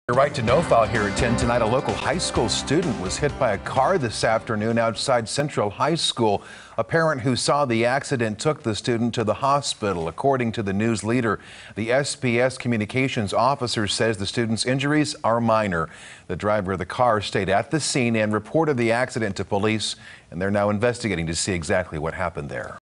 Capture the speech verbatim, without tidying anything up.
Right to know file here at ten tonight. A local high school student was hit by a car this afternoon outside Central High School. A parent who saw the accident took the student to the hospital. According to the news leader, the S P S communications officer says the student's injuries are minor. The driver of the car stayed at the scene and reported the accident to police, and they're now investigating to see exactly what happened there.